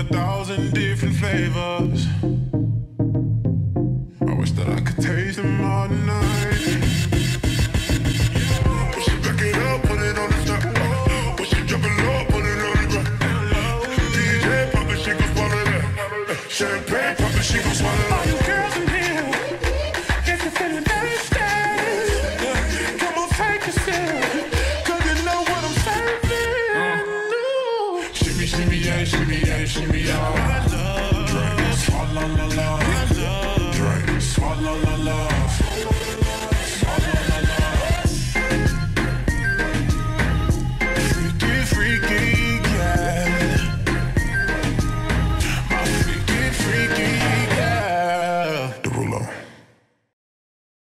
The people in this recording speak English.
1,000 different flavors. I wish that I could taste them all night. Push it back it up, put it on the top. Push it drop it low, put it on the ground. DJ pop it, she gon' swallow that. Champagne pop it, she gon' swallow that. All you girls in here, if you're feeling thirsty, come on, take a sip, 'cause you know what I'm serving. Shimmy, shimmy, yeah, shimmy, yeah, shimmy, yeah.